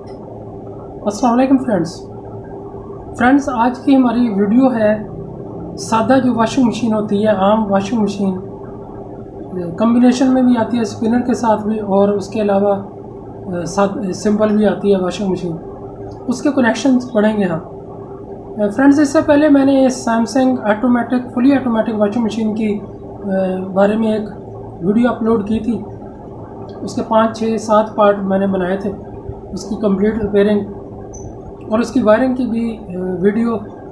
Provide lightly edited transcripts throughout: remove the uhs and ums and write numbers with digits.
अस्सलाम वालेकुम फ्रेंड्स, आज की हमारी वीडियो है सादा जो वॉशिंग मशीन होती है, आम वॉशिंग मशीन, कम्बिनेशन में भी आती है स्पिनर के साथ भी, और उसके अलावा सिंपल भी आती है वॉशिंग मशीन, उसके कनेक्शंस पढ़ेंगे हम। फ्रेंड्स, इससे पहले मैंने Samsung fully automatic washing machine की बारे में एक वीडियो अपलोड की थी। उसके 5, 6, 7 पार्ट मैंने बनाए थे, उसकी कंप्लीट रिपेयरिंग और उसकी वायरिंग की भी वीडियो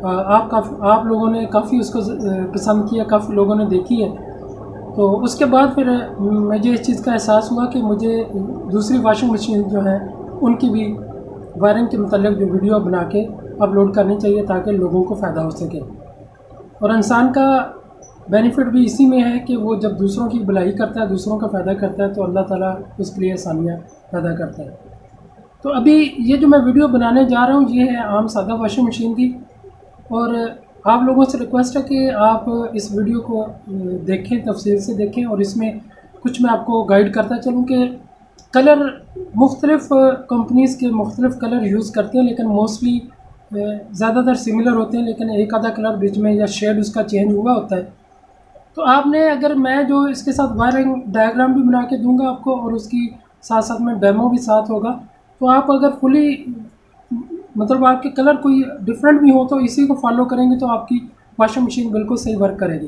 आप लोगों ने काफ़ी उसको पसंद किया, काफ़ी लोगों ने देखी है। तो उसके बाद फिर मुझे इस चीज़ का एहसास हुआ कि मुझे दूसरी वॉशिंग मशीन जो है उनकी भी वायरिंग के मतलब जो वीडियो बना के अपलोड करनी चाहिए, ताकि लोगों को फ़ायदा हो सके। और इंसान का बेनिफिट भी इसी में है कि वो जब दूसरों की भलाई करता है, दूसरों का फ़ायदा करता है, तो अल्लाह ताला उसके लिए आसानियाँ पैदा करता है। तो अभी ये जो मैं वीडियो बनाने जा रहा हूँ, ये है आम सादा वॉशिंग मशीन की। और आप लोगों से रिक्वेस्ट है कि आप इस वीडियो को देखें, तफसील से देखें, और इसमें कुछ मैं आपको गाइड करता चलूँ कि कलर मुख्तलिफ़ कंपनीज़ के मुख्तलिफ़ कलर यूज़ करते हैं, लेकिन मोस्टली ज़्यादातर सिमिलर होते हैं, लेकिन एक आधा कलर बीच में या शेड उसका चेंज हुआ होता है। तो आपने, अगर मैं जो इसके साथ वायरिंग डायग्राम भी बना के दूंगा आपको, और उसकी साथ साथ में डेमो भी साथ होगा, तो आप अगर फुली मतलब आपके कलर कोई डिफरेंट भी हो तो इसी को फॉलो करेंगे तो आपकी वॉशिंग मशीन बिल्कुल सही वर्क करेगी।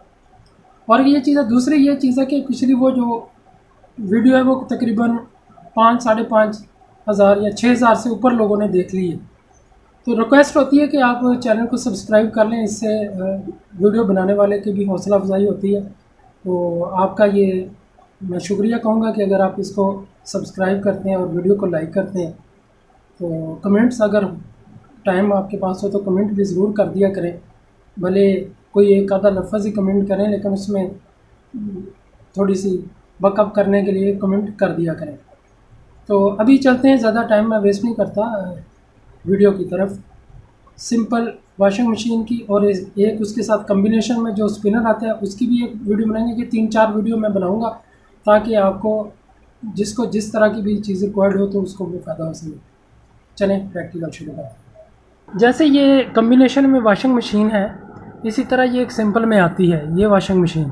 और ये चीज़ है, दूसरी ये चीज़ है कि पिछली वो जो वीडियो है वो तकरीबन 5, 5,500 या 6,000 से ऊपर लोगों ने देख ली है। तो रिक्वेस्ट होती है कि आप चैनल को सब्सक्राइब कर लें, इससे वीडियो बनाने वाले की भी हौसला अफजाई होती है। तो आपका ये मैं शुक्रिया कहूँगा कि अगर आप इसको सब्सक्राइब करते हैं और वीडियो को लाइक करते हैं। तो कमेंट्स, अगर टाइम आपके पास हो तो कमेंट भी ज़रूर कर दिया करें, भले कोई एक आधा लफ्ज़ ही कमेंट करें, लेकिन उसमें थोड़ी सी बकअप करने के लिए कमेंट कर दिया करें। तो अभी चलते हैं, ज़्यादा टाइम मैं वेस्ट नहीं करता वीडियो की तरफ। सिंपल वॉशिंग मशीन की और एक उसके साथ कम्बिनेशन में जो स्पिनर आता है उसकी भी एक वीडियो बनाएंगे, कि 3-4 वीडियो मैं बनाऊँगा, ताकि आपको जिसको जिस तरह की भी चीज़ रिक्वायर्ड हो तो उसको भी फ़ायदा हो सके। चलें प्रैक्टिकल शुरू करें। जैसे ये कम्बिनेशन में वॉशिंग मशीन है, इसी तरह ये एक सिंपल में आती है ये वॉशिंग मशीन।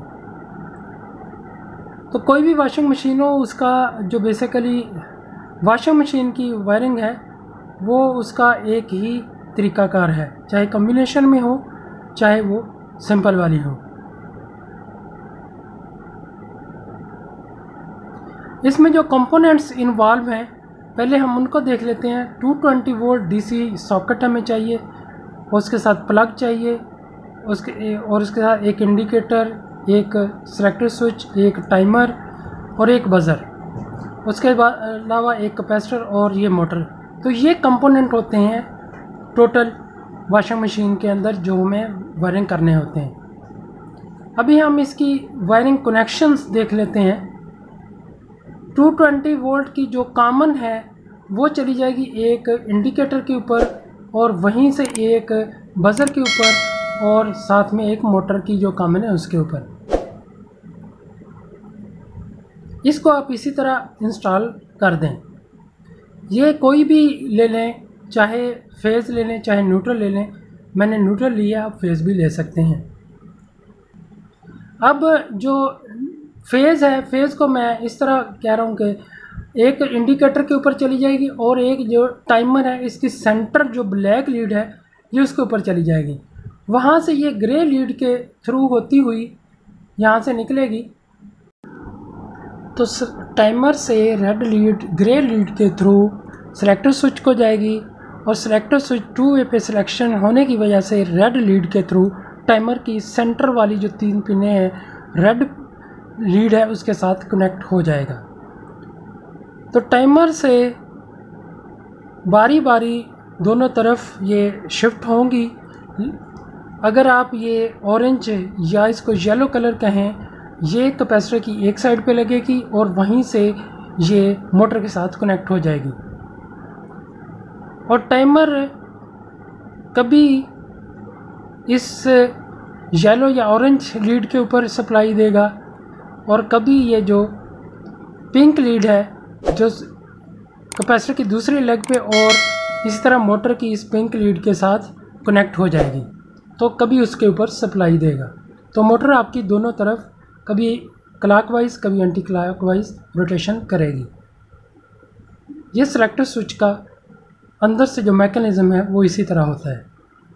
तो कोई भी वॉशिंग मशीन हो, उसका जो बेसिकली वॉशिंग मशीन की वायरिंग है वो उसका एक ही तरीक़ाकार है, चाहे कम्बिनेशन में हो चाहे वो सिंपल वाली हो। इसमें जो कंपोनेंट्स इन्वॉल्व हैं पहले हम उनको देख लेते हैं। 220 वोल्ट डीसी सॉकेट हमें चाहिए, उसके साथ प्लग चाहिए, उसके साथ एक इंडिकेटर, एक सेलेक्टर स्विच, एक टाइमर और एक बज़र, उसके अलावा एक कैपेसिटर और ये मोटर। तो ये कंपोनेंट होते हैं टोटल वॉशिंग मशीन के अंदर जो हमें वायरिंग करने होते हैं। अभी हम इसकी वायरिंग कनेक्शंस देख लेते हैं। 220 वोल्ट की जो कॉमन है वो चली जाएगी एक इंडिकेटर के ऊपर, और वहीं से एक बज़र के ऊपर, और साथ में एक मोटर की जो कॉमन है उसके ऊपर। इसको आप इसी तरह इंस्टॉल कर दें। ये कोई भी ले लें, चाहे फेज़ ले लें चाहे न्यूट्रल ले लें। मैंने न्यूट्रल लिया, आप फेज़ भी ले सकते हैं। अब जो फेज़ है, फेज़ को मैं इस तरह कह रहा हूँ कि एक इंडिकेटर के ऊपर चली जाएगी, और एक जो टाइमर है इसकी सेंटर जो ब्लैक लीड है ये उसके ऊपर चली जाएगी। वहाँ से ये ग्रे लीड के थ्रू होती हुई यहाँ से निकलेगी, तो टाइमर से रेड लीड ग्रे लीड के थ्रू सेलेक्टर स्विच को जाएगी, और सेलेक्टर स्विच 2 वे पे सिलेक्शन होने की वजह से रेड लीड के थ्रू टाइमर की सेंटर वाली जो 3 पिनें हैं रेड लीड है उसके साथ कनेक्ट हो जाएगा। तो टाइमर से बारी बारी दोनों तरफ ये शिफ्ट होंगी। अगर आप ये ऑरेंज या इसको येलो कलर कहें, ये कैपेसिटर की एक साइड पे लगेगी और वहीं से ये मोटर के साथ कनेक्ट हो जाएगी। और टाइमर कभी इस येलो या ऑरेंज लीड के ऊपर सप्लाई देगा, और कभी ये जो पिंक लीड है जो कैपेसिटर की दूसरी लेग पे और इसी तरह मोटर की इस पिंक लीड के साथ कनेक्ट हो जाएगी, तो कभी उसके ऊपर सप्लाई देगा। तो मोटर आपकी दोनों तरफ कभी क्लॉकवाइज कभी एंटी क्लॉकवाइज रोटेशन करेगी। ये सेलेक्टर स्विच का अंदर से जो मैकेनिज़्म है वो इसी तरह होता है।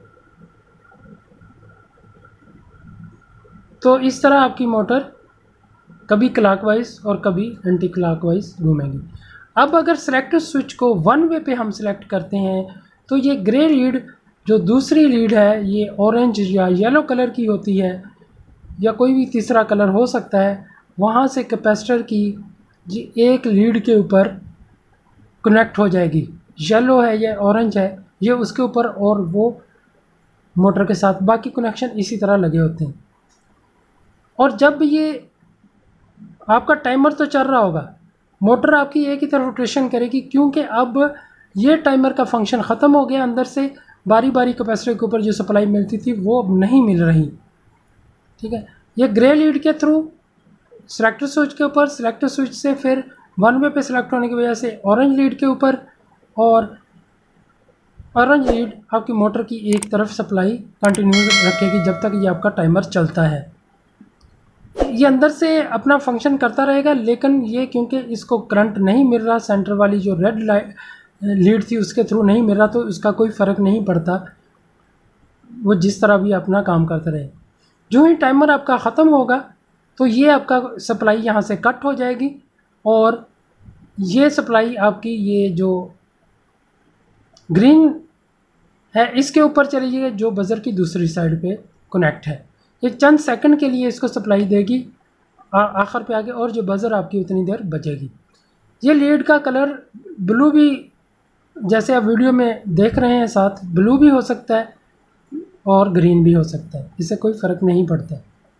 तो इस तरह आपकी मोटर कभी क्लॉकवाइज और कभी एंटी क्लॉकवाइज घूमेगी। अब अगर सेलेक्टर स्विच को वन वे पे हम सेलेक्ट करते हैं तो ये ग्रे लीड जो दूसरी लीड है ये ऑरेंज या येलो कलर की होती है या कोई भी तीसरा कलर हो सकता है, वहाँ से कैपेसिटर की ये एक लीड के ऊपर कनेक्ट हो जाएगी। येलो है या ऑरेंज है ये उसके ऊपर और वो मोटर के साथ, बाकी कनेक्शन इसी तरह लगे होते हैं। और जब ये आपका टाइमर तो चल रहा होगा, मोटर आपकी एक ही तरफ रोटेशन करेगी क्योंकि अब ये टाइमर का फंक्शन ख़त्म हो गया। अंदर से बारी बारी कैपेसिटर के ऊपर जो सप्लाई मिलती थी वो अब नहीं मिल रही, ठीक है। ये ग्रे लीड के थ्रू सेलेक्टर स्विच के ऊपर, सेलेक्टर स्विच से फिर वन वे पे सेलेक्ट होने की वजह से ऑरेंज लीड के ऊपर, और ऑरेंज लीड आपकी मोटर की एक तरफ सप्लाई कंटिन्यू रखेगी जब तक ये आपका टाइमर चलता है। ये अंदर से अपना फंक्शन करता रहेगा, लेकिन ये क्योंकि इसको करंट नहीं मिल रहा, सेंटर वाली जो रेड लीड थी उसके थ्रू नहीं मिल रहा, तो इसका कोई फ़र्क नहीं पड़ता, वो जिस तरह भी अपना काम करता रहे। जो ही टाइमर आपका ख़त्म होगा तो ये आपका सप्लाई यहाँ से कट हो जाएगी और ये सप्लाई आपकी ये जो ग्रीन है इसके ऊपर चली जाएगी जो बज़र की दूसरी साइड पे कनेक्ट है। ये चंद सेकंड के लिए इसको सप्लाई देगी आखिर पे आगे, और जो बज़र आपकी उतनी देर बचेगी। ये लीड का कलर ब्लू भी, जैसे आप वीडियो में देख रहे हैं साथ, ब्लू भी हो सकता है और ग्रीन भी हो सकता है, इससे कोई फ़र्क नहीं पड़ता।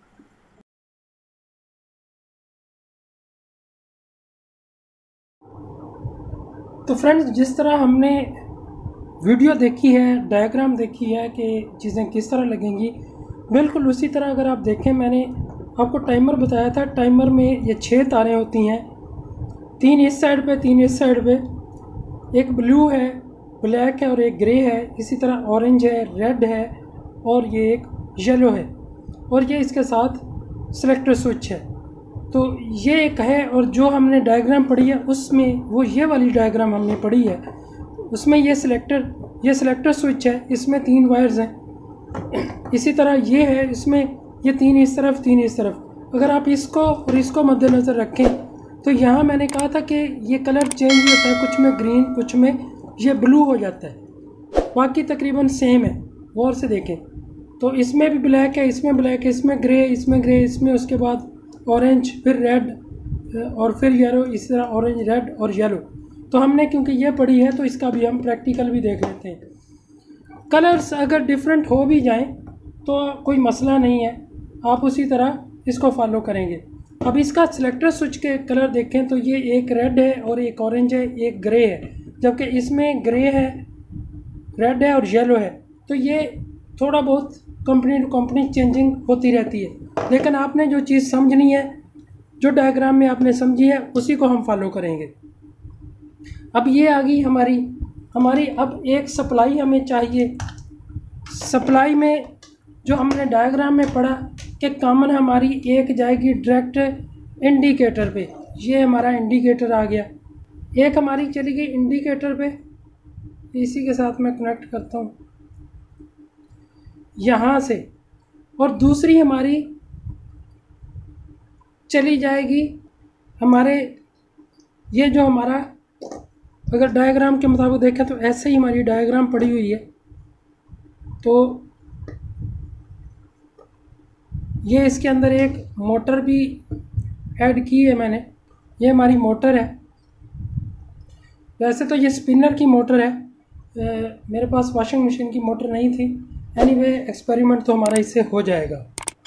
तो फ्रेंड्स, जिस तरह हमने वीडियो देखी है, डायग्राम देखी है कि चीज़ें किस तरह लगेंगी, बिल्कुल उसी तरह अगर आप देखें, मैंने आपको टाइमर बताया था। टाइमर में ये 6 तारें होती हैं, 3 इस साइड पे 3 इस साइड पे, एक ब्लू है, ब्लैक है और एक ग्रे है, इसी तरह ऑरेंज है, रेड है और ये एक येलो है, और ये इसके साथ सेलेक्टर स्विच है। तो ये एक है, और जो हमने डायग्राम पढ़ी है उसमें वो ये वाली डायग्राम हमने पढ़ी है, उसमें ये सेलेक्टर स्विच है, इसमें 3 वायर्स हैं। इसी तरह ये है, इसमें ये 3 इस तरफ 3 इस तरफ। अगर आप इसको और इसको मद्देनज़र रखें तो यहाँ मैंने कहा था कि ये कलर चेंज होता है, कुछ में ग्रीन कुछ में ये ब्लू हो जाता है, बाकी तकरीबन सेम है, गौर से देखें। तो इसमें भी ब्लैक है, इसमें ब्लैक है, इसमें ग्रे, इसमें ग्रे, इसमें उसके बाद ऑरेंज, फिर रेड और फिर येलो, इस तरह ऑरेंज, रेड और येलो। तो हमने क्योंकि ये पढ़ी है तो इसका भी हम प्रैक्टिकल भी देख लेते हैं। कलर्स अगर डिफरेंट हो भी जाएं तो कोई मसला नहीं है, आप उसी तरह इसको फॉलो करेंगे। अब इसका सेलेक्टर स्विच के कलर देखें तो ये एक रेड है और एक ऑरेंज है, एक ग्रे है, जबकि इसमें ग्रे है, रेड है और येलो है। तो ये थोड़ा बहुत कंपनी टू कंपनी चेंजिंग होती रहती है, लेकिन आपने जो चीज़ समझनी है, जो डायग्राम में आपने समझी है, उसी को हम फॉलो करेंगे। अब ये आ गई हमारी अब एक सप्लाई हमें चाहिए। सप्लाई में जो हमने डायग्राम में पढ़ा कि कॉमन हमारी एक जाएगी डायरेक्ट इंडिकेटर पे, ये हमारा इंडिकेटर आ गया। एक हमारी चली गई इंडिकेटर पे, इसी के साथ मैं कनेक्ट करता हूँ यहाँ से, और दूसरी हमारी चली जाएगी हमारे, ये जो हमारा अगर डायग्राम के मुताबिक देखें तो ऐसे ही हमारी डायग्राम पड़ी हुई है। तो ये इसके अंदर एक मोटर भी ऐड की है मैंने, ये हमारी मोटर है। वैसे तो ये स्पिनर की मोटर है, मेरे पास वॉशिंग मशीन की मोटर नहीं थी। एनीवे एक्सपेरिमेंट तो हमारा इससे हो जाएगा।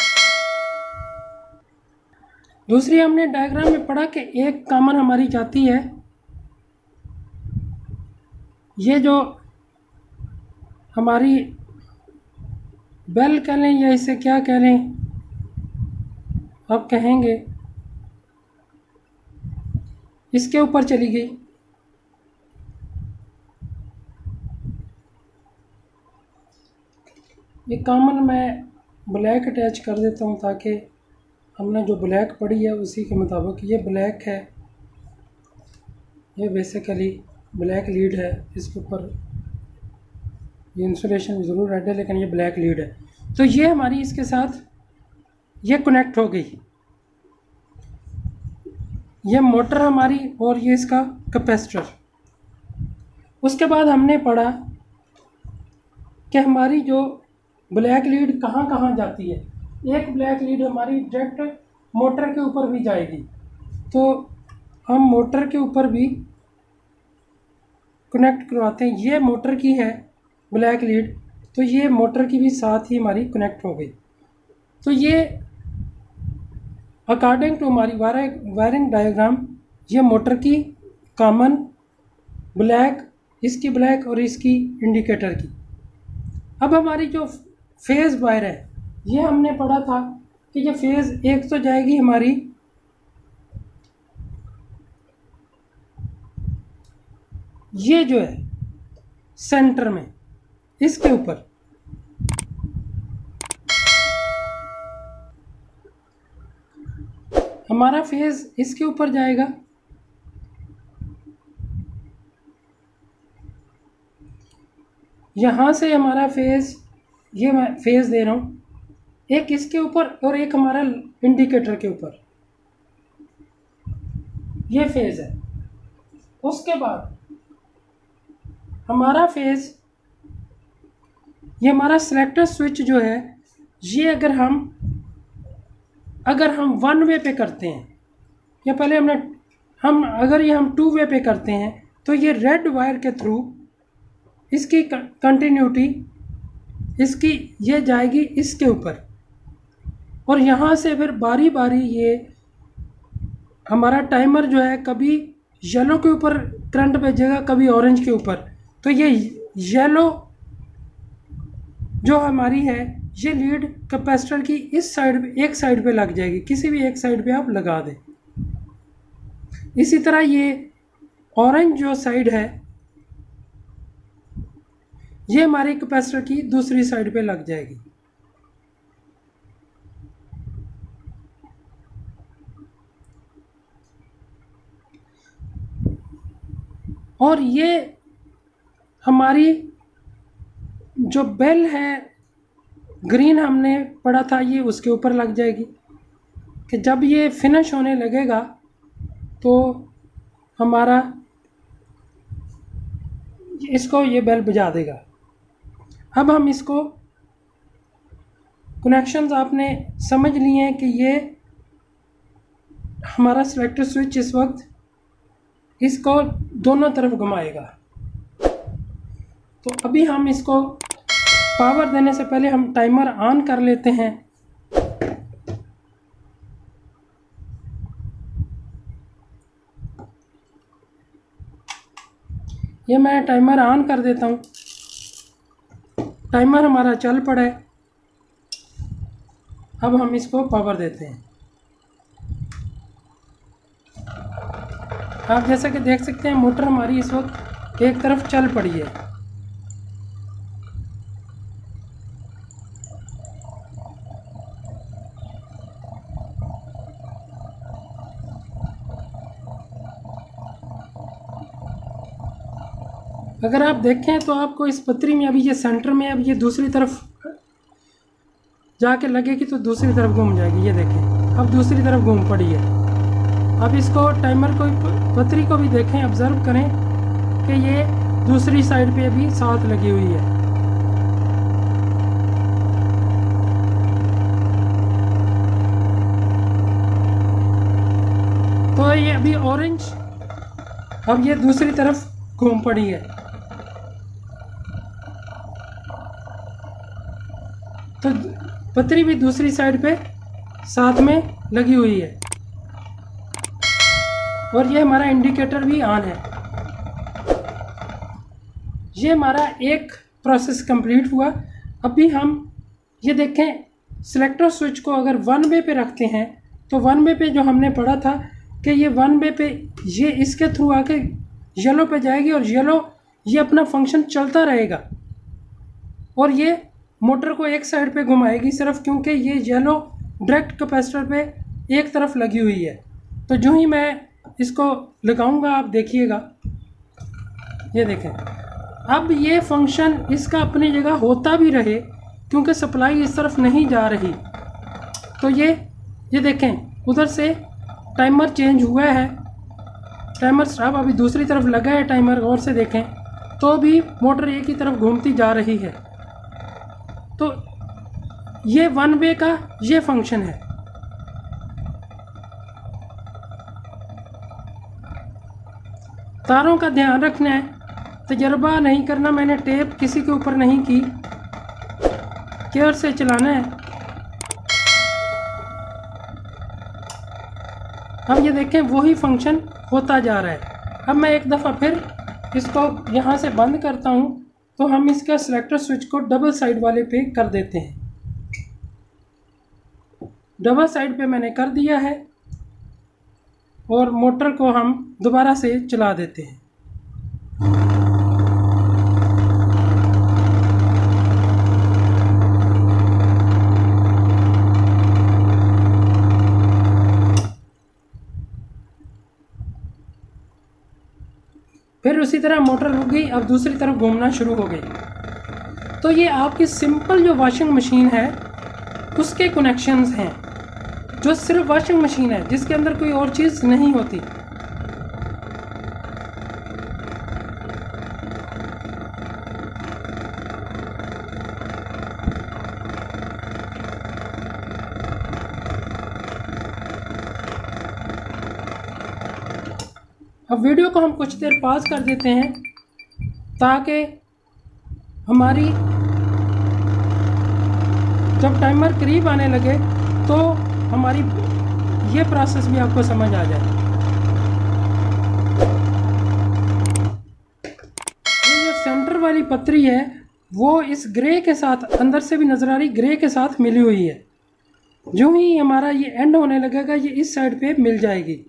दूसरी हमने डायग्राम में पढ़ा कि एक कॉमन हमारी जाती है, ये जो हमारी बेल कह लें या इसे क्या कह लें अब कहेंगे, इसके ऊपर चली गई। ये कॉमन मैं ब्लैक अटैच कर देता हूँ ताकि हमने जो ब्लैक पढ़ी है उसी के मुताबिक। ये ब्लैक है, ये बेसिकली ब्लैक लीड है, इसके ऊपर ये इंसुलेशन ज़रूर रेड है लेकिन ये ब्लैक लीड है। तो ये हमारी इसके साथ ये कनेक्ट हो गई, ये मोटर हमारी और ये इसका कैपेसिटर। उसके बाद हमने पढ़ा कि हमारी जो ब्लैक लीड कहाँ कहाँ जाती है। एक ब्लैक लीड हमारी डायरेक्ट मोटर के ऊपर भी जाएगी, तो हम मोटर के ऊपर भी कनेक्ट करवाते हैं। ये मोटर की है ब्लैक लीड, तो ये मोटर की भी साथ ही हमारी कनेक्ट हो गई। तो ये अकॉर्डिंग टू हमारी वायरिंग डायग्राम ये मोटर की कॉमन ब्लैक, इसकी ब्लैक और इसकी इंडिकेटर की। अब हमारी जो फेज़ वायर है ये हमने पढ़ा था कि ये फेज़ एक तो जाएगी हमारी ये जो है सेंटर में इसके ऊपर, हमारा फेज़ इसके ऊपर जाएगा। यहाँ से हमारा फेज़, ये मैं फेज़ दे रहा हूँ, एक इसके ऊपर और एक हमारा इंडिकेटर के ऊपर, ये फेज़ है। उसके बाद हमारा फेज़, ये हमारा सेलेक्टर स्विच जो है ये अगर हम वन वे पे करते हैं, या पहले अगर ये हम टू वे पे करते हैं तो ये रेड वायर के थ्रू इसकी कंटिन्यूटी इसकी ये जाएगी इसके ऊपर, और यहाँ से फिर बारी बारी ये हमारा टाइमर जो है कभी येलो के ऊपर करंट भेजेगा, कभी ऑरेंज के ऊपर। तो ये येलो जो हमारी है ये लीड कैपेसिटर की इस साइड पे, एक साइड पे लग जाएगी, किसी भी एक साइड पे आप लगा दें। इसी तरह ये ऑरेंज जो साइड है ये हमारी कैपेसिटर की दूसरी साइड पे लग जाएगी। और ये हमारी जो बेल है ग्रीन हमने पढ़ा था ये उसके ऊपर लग जाएगी कि जब ये फिनिश होने लगेगा तो हमारा इसको ये बेल बजा देगा। अब हम इसको कनेक्शंस आपने समझ लिए हैं कि ये हमारा सेलेक्टर स्विच इस वक्त इसको दोनों तरफ घुमाएगा। तो अभी हम इसको पावर देने से पहले हम टाइमर ऑन कर लेते हैं। ये मैं टाइमर ऑन कर देता हूँ। टाइमर हमारा चल पड़ा है। अब हम इसको पावर देते हैं। आप जैसा कि देख सकते हैं मोटर हमारी इस वक्त एक तरफ चल पड़ी है। अगर आप देखें तो आपको इस पतरी में अभी ये सेंटर में, अब ये दूसरी तरफ जाके लगेगी तो दूसरी तरफ घूम जाएगी। ये देखें अब दूसरी तरफ घूम पड़ी है। अब इसको टाइमर को, पतरी को भी देखें, ऑब्जर्व करें कि ये दूसरी साइड पे भी साथ लगी हुई है। तो ये अभी ऑरेंज, अब ये दूसरी तरफ घूम पड़ी है। तो पतरी भी दूसरी साइड पे साथ में लगी हुई है और ये हमारा इंडिकेटर भी ऑन है। ये हमारा एक प्रोसेस कंप्लीट हुआ। अभी हम ये देखें सिलेक्टर स्विच को अगर वन वे पे रखते हैं तो वन वे पे जो हमने पढ़ा था कि ये वन वे पे ये इसके थ्रू आके येलो पे जाएगी और येलो ये अपना फंक्शन चलता रहेगा और ये मोटर को एक साइड पे घुमाएगी सिर्फ, क्योंकि ये येलो डायरेक्ट कैपेसिटर पे एक तरफ लगी हुई है। तो जो ही मैं इसको लगाऊंगा आप देखिएगा, ये देखें अब ये फंक्शन इसका अपनी जगह होता भी रहे, क्योंकि सप्लाई इस तरफ नहीं जा रही। तो ये देखें उधर से टाइमर चेंज हुआ है, टाइमर स्टॉप अभी दूसरी तरफ लगा है टाइमर, गौर से देखें तो भी मोटर एक ही तरफ घूमती जा रही है। तो ये वन वे का ये फंक्शन है। तारों का ध्यान रखना है, तजर्बा नहीं करना, मैंने टेप किसी के ऊपर नहीं की, केयर से चलाना है। अब ये देखें वही फंक्शन होता जा रहा है। अब मैं एक दफ़ा फिर इसको यहाँ से बंद करता हूँ, तो हम इसका सिलेक्टर स्विच को डबल साइड वाले पे कर देते हैं। डबल साइड पे मैंने कर दिया है और मोटर को हम दोबारा से चला देते हैं। फिर उसी तरह मोटर रुक गई, अब दूसरी तरफ घूमना शुरू हो गई। तो ये आपकी सिंपल जो वॉशिंग मशीन है उसके कनेक्शंस हैं, जो सिर्फ वॉशिंग मशीन है जिसके अंदर कोई और चीज़ नहीं होती। अब वीडियो को हम कुछ देर पॉज कर देते हैं ताकि हमारी जब टाइमर करीब आने लगे तो हमारी ये प्रोसेस भी आपको समझ आ जाए। ये जो सेंटर वाली पतरी है वो इस ग्रे के साथ, अंदर से भी नज़र आ रही, ग्रे के साथ मिली हुई है। जो ही हमारा ये एंड होने लगेगा ये इस साइड पे मिल जाएगी।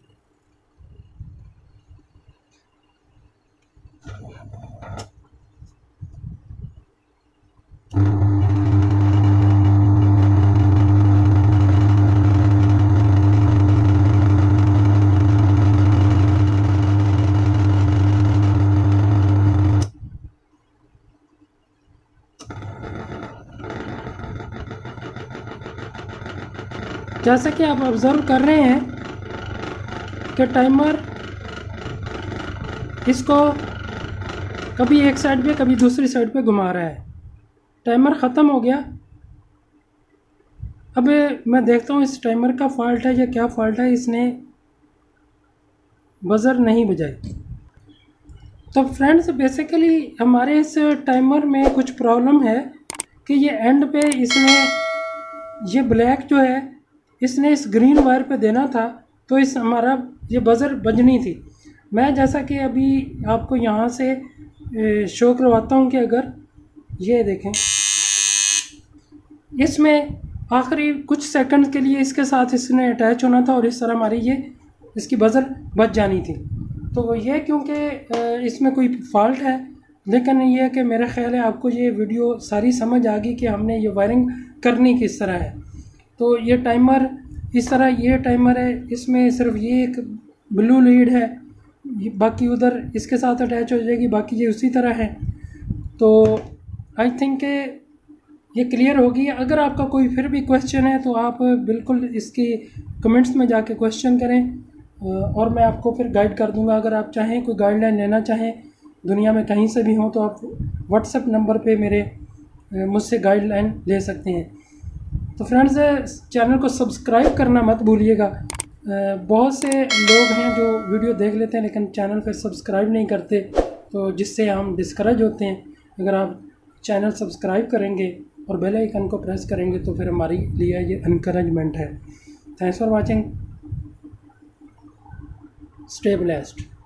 जैसा कि आप ऑब्ज़र्व कर रहे हैं कि टाइमर इसको कभी एक साइड पे कभी दूसरी साइड पे घुमा रहा है। टाइमर ख़त्म हो गया। अब मैं देखता हूँ इस टाइमर का फॉल्ट है या क्या फॉल्ट है, इसने बज़र नहीं बजाई। तो फ्रेंड्स बेसिकली हमारे इस टाइमर में कुछ प्रॉब्लम है कि ये एंड पे इसने ये ब्लैक जो है इसने इस ग्रीन वायर पे देना था, तो इस हमारा ये बज़र बजनी थी। मैं जैसा कि अभी आपको यहाँ से शो करवाता हूँ कि अगर ये देखें इसमें आखिरी कुछ सेकंड के लिए इसके साथ इसने अटैच होना था और इस तरह हमारी ये इसकी बज़र बज जानी थी। तो ये क्योंकि इसमें कोई फॉल्ट है, लेकिन ये है कि मेरा ख्याल है आपको ये वीडियो सारी समझ आ गई कि हमने ये वायरिंग करनी किस तरह है। तो ये टाइमर इस तरह, ये टाइमर है, इसमें सिर्फ ये एक ब्लू लीड है, बाकी उधर इसके साथ अटैच हो जाएगी, बाकी ये उसी तरह है। तो आई थिंक ये क्लियर होगी। अगर आपका कोई फिर भी क्वेश्चन है तो आप बिल्कुल इसकी कमेंट्स में जाके क्वेश्चन करें और मैं आपको फिर गाइड कर दूंगा। अगर आप चाहें कोई गाइडलाइन लेना चाहें दुनिया में कहीं से भी हो तो आप व्हाट्सएप नंबर पे मेरे मुझसे गाइडलाइन ले सकते हैं। तो फ्रेंड्स चैनल को सब्सक्राइब करना मत भूलिएगा। बहुत से लोग हैं जो वीडियो देख लेते हैं लेकिन चैनल पर सब्सक्राइब नहीं करते, तो जिससे हम डिस्करेज होते हैं। अगर आप चैनल सब्सक्राइब करेंगे और बेल आइकन को प्रेस करेंगे तो फिर हमारे लिए ये एनकरेजमेंट है। Thanks for watching, stay blessed.